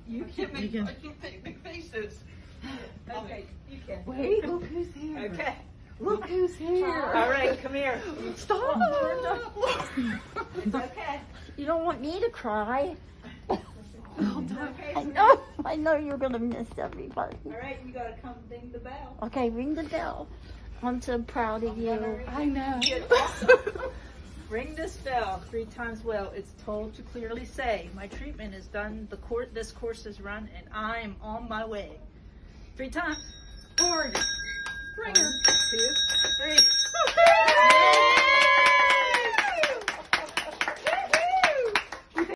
You can make big faces. Okay, you can. Wait, look who's here. Okay. Look who's here. All right, come here. Stop. It's okay. You don't want me to cry. Okay, I know you're gonna miss everybody. all right, you gotta come ding the bell. Okay, ring the bell. I'm so proud of you. I know. Ring this bell 3 times. Well, it's told to clearly say, my treatment is done, this course is run, and I am on my way. 3 times. 4. Ring 1, 2, 3.